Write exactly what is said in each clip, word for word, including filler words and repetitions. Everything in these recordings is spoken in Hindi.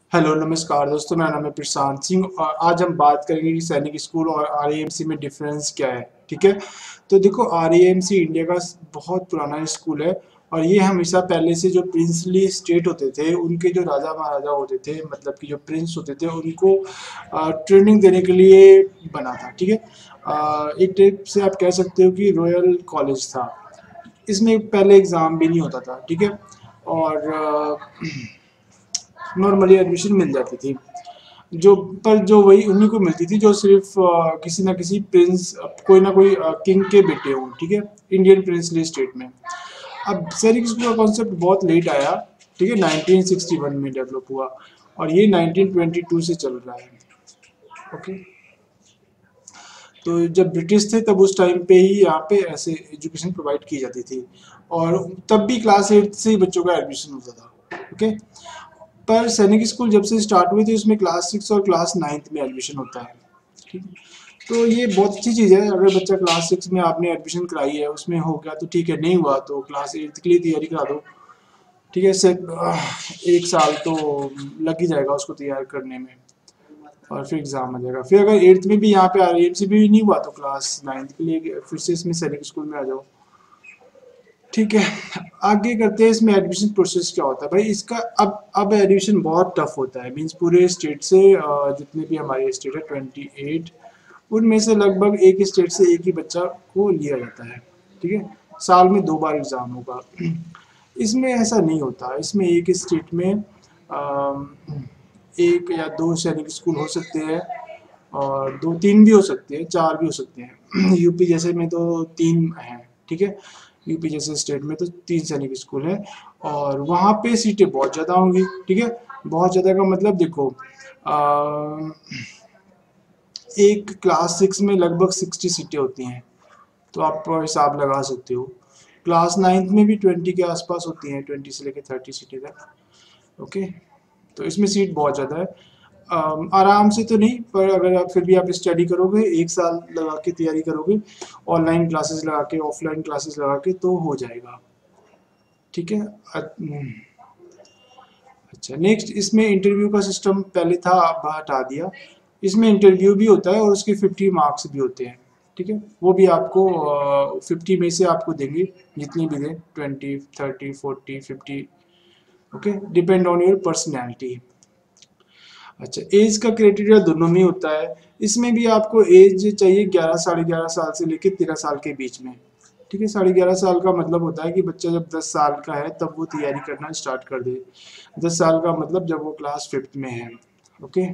हेलो नमस्कार दोस्तों, मेरा नाम है प्रशांत सिंह और आज हम बात करेंगे कि सैनिक स्कूल और आरएएमसी में डिफरेंस क्या है। ठीक है, तो देखो आरएएमसी इंडिया का बहुत पुराना स्कूल है और ये हमेशा पहले से जो प्रिंसली स्टेट होते थे उनके जो राजा महाराजा होते थे, मतलब कि जो प्रिंस होते थे उनको ट्रेनिंग देने के लिए बना था। ठीक है, अ, एक टाइप से आप कह सकते हो कि रॉयल कॉलेज था। इसमें पहले एग्ज़ाम भी नहीं होता था। ठीक है, और अ, नॉर्मली एडमिशन मिल जाती थी, जो पर जो वही उन्हीं को मिलती थी जो सिर्फ अ, किसी ना किसी प्रिंस, कोई ना कोई किंग के बेटे हों। ठीक है, इंडियन प्रिंसली स्टेट में। अब सैनिक स्कूल का कॉन्सेप्ट बहुत लेट आया। ठीक है, नाइनटीन सिक्सटी वन में डेवलप हुआ और ये नाइनटीन ट्वेंटी टू से चल रहा है। ओके, तो जब ब्रिटिश थे तब उस टाइम पे ही यहाँ पे ऐसे एजुकेशन प्रोवाइड की जाती थी और तब भी क्लास एट से ही बच्चों का एडमिशन होता था। ओके, पर सैनिक स्कूल जब से स्टार्ट हुई थी उसमें क्लास सिक्स और क्लास नाइन्थ में एडमिशन होता है। ठीक है, तो ये बहुत अच्छी चीज़ है। अगर बच्चा क्लास सिक्स में आपने एडमिशन कराई है, उसमें हो गया तो ठीक है, नहीं हुआ तो क्लास एट्थ के लिए तैयारी करा दो। ठीक है, सिर्फ एक साल तो लग ही जाएगा उसको तैयार करने में और फिर एग्ज़ाम आ जाएगा। फिर अगर एट्थ में भी यहाँ पे आर एम सी भी नहीं हुआ तो क्लास नाइन्थ के लिए फिर से इसमें सैनिक स्कूल में आ जाओ। ठीक है, आगे करते हैं इसमें एडमिशन प्रोसेस क्या होता है। भाई इसका अब अब एडमिशन बहुत टफ होता है। मींस पूरे स्टेट से अ, जितने भी हमारे स्टेट है ट्वेंटी एट, उनमें से लगभग एक ही स्टेट से एक ही बच्चा को लिया जाता है। ठीक है, साल में दो बार एग्ज़ाम होगा। इसमें ऐसा नहीं होता। इसमें एक स्टेट में अम, एक या दो सैनिक स्कूल हो सकते हैं और दो तीन भी हो सकते हैं, चार भी हो सकते हैं। यूपी जैसे में तो तीन हैं। ठीक है, यूपी जैसे स्टेट में तो तीन सैनिक स्कूल है और वहाँ पे सीटें बहुत ज़्यादा होंगी। ठीक है, बहुत ज़्यादा का मतलब देखो, आ, एक क्लास सिक्स में लगभग सिक्सटी सीटें होती हैं, तो आप हिसाब लगा सकते हो। क्लास नाइन्थ में भी ट्वेंटी के आसपास होती हैं, ट्वेंटी से लेकर थर्टी सीटें तक। ओके, तो इसमें सीट बहुत ज़्यादा है। अम, आराम से तो नहीं, पर अगर आप फिर भी आप स्टडी करोगे, एक साल लगा के तैयारी करोगे, ऑनलाइन क्लासेस लगा के, ऑफलाइन क्लासेस लगा के, तो हो जाएगा। ठीक है, अच्छा नेक्स्ट, इसमें इंटरव्यू का सिस्टम पहले था, अब हटा दिया। इसमें इंटरव्यू भी होता है और उसके फिफ्टी मार्क्स भी होते हैं। ठीक है, वो भी आपको फिफ्टी में से आपको देंगे, जितनी भी दें, twenty thirty forty fifty. Okay, depend on your personality. अच्छा, एज का क्राइटेरिया दोनों में होता है। इसमें भी आपको एज चाहिए ग्यारह साढ़े ग्यारह साल से लेकर तेरह साल के बीच में। ठीक है, साढ़े ग्यारह साल का मतलब होता है कि बच्चा जब दस साल का है तब वो तैयारी करना स्टार्ट कर दे। दस साल का मतलब जब वो क्लास फिफ्थ में है। ओके,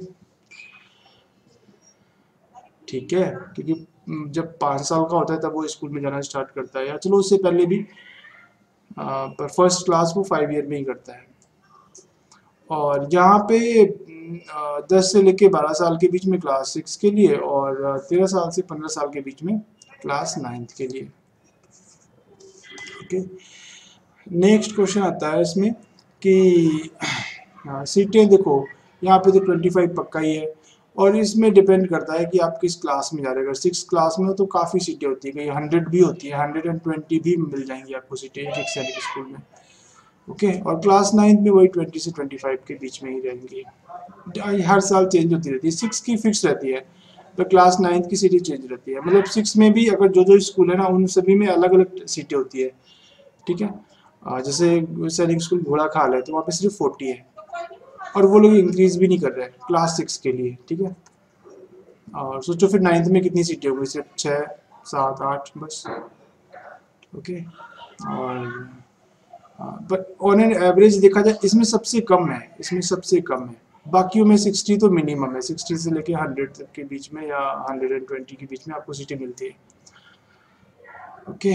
ठीक है, क्योंकि जब पाँच साल का होता है तब वो स्कूल में जाना स्टार्ट करता है, या चलो उससे पहले भी, आ, पर फर्स्ट क्लास वो फाइव ईयर में ही करता है। और यहाँ पे अ, दस से लेके बारह साल के बीच में क्लास सिक्स के लिए और तेरह साल से पंद्रह साल के बीच में क्लास नाइन्थ के लिए। ओके, नेक्स्ट क्वेश्चन आता है इसमें कि हाँ, सीटें देखो, यहाँ पे तो ट्वेंटी फाइव पक्का ही है और इसमें डिपेंड करता है कि आप किस क्लास में जा रहे हैं। अगर सिक्स क्लास में हो तो काफ़ी सीटें होती है, कहीं हंड्रेड भी होती है, हंड्रेड एंड ट्वेंटी भी मिल जाएंगी आपको सीटें एक एक सैनिक स्कूल में। ओके, और क्लास नाइन्थ में वही ट्वेंटी से ट्वेंटी फाइव के बीच में ही रहेंगी। हर साल चेंज होती रहती है। सिक्स की फिक्स रहती है, तो क्लास नाइन्थ की सीटें चेंज रहती है। मतलब सिक्स में भी अगर जो जो स्कूल है ना, उन सभी में अलग अलग सीटें होती है। ठीक है, आ, जैसे सैनिक स्कूल घोड़ा खाल है तो वहाँ पे सिर्फ फोर्टी है और वो लोग इंक्रीज भी नहीं कर रहे हैं क्लास सिक्स के लिए। ठीक है, और सोचो फिर नाइन्थ में कितनी सीटें होंगी, सिर्फ छः सात आठ बस। ओके, और बट ऑन एन एवरेज देखा जाए इसमें सबसे कम है, इसमें सबसे कम है। बाकियों में सिक्सटी तो मिनिमम है, सिक्सटी से लेके हंड्रेड तक के बीच में या हंड्रेड एंड ट्वेंटी के बीच में आपको सीटें मिलती है। ओके,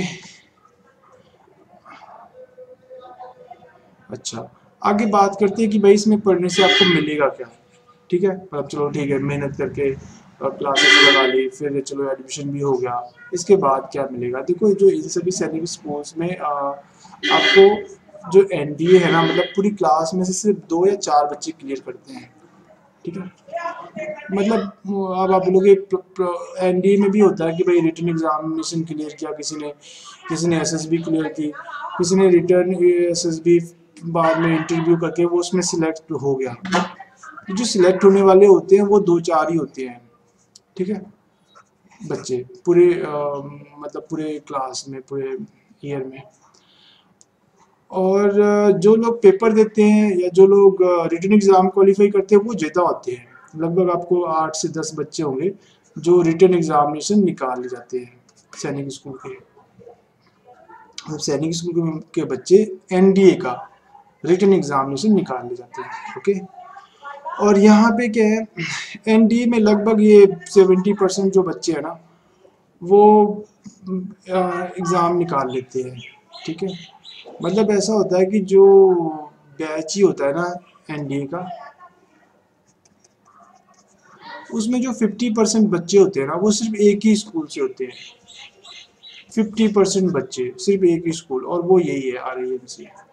अच्छा आगे बात करते हैं कि भाई इसमें पढ़ने से आपको मिलेगा क्या। ठीक है, मतलब चलो ठीक है, मेहनत करके क्लासेस लगा ली, फिर चलो एडमिशन भी हो गया, इसके बाद क्या मिलेगा। देखो जो इन सभी सैनिक स्कूल्स में आ, आपको जो एनडीए है ना, मतलब पूरी क्लास में से सिर्फ दो या चार बच्चे क्लियर करते हैं। ठीक है, मतलब अब आप बोलोगे एनडीए में भी होता है कि भाई रिटन एग्जामिनेशन क्लियर किया किसी ने, किसी ने एसएसबी क्लियर की, किसी ने रिटर्न एसएसबी बाद में इंटरव्यू करके वो उसमें सिलेक्ट हो गया। जो सिलेक्ट होने वाले होते हैं वो दो चार ही होते हैं, ठीक है, बच्चे पूरे आ, मतलब पूरे क्लास में, पूरे ईयर में। और आ, जो लोग पेपर देते हैं या जो लोग रिटन एग्ज़ाम क्वालिफाई करते हैं वो ज़्यादा होते हैं, लगभग आपको आठ से दस बच्चे होंगे जो रिटन एग्जामिनेशन निकाल जाते हैं सैनिक स्कूल के। अब सैनिक स्कूल के बच्चे एनडीए का रिटन एग्जामिनेशन निकाल ले जाते हैं, ओके। और यहाँ पे क्या है, एनडीए में लगभग ये सेवेंटी परसेंट जो बच्चे हैं ना वो एग्ज़ाम निकाल लेते हैं, ठीक है। मतलब ऐसा होता है कि जो बैच ही होता है ना एनडीए का, उसमें जो फिफ्टी परसेंट बच्चे होते हैं ना वो सिर्फ एक ही स्कूल से होते हैं, फिफ्टी परसेंट बच्चे सिर्फ एक ही स्कूल, और वो यही है आर आई एम सी।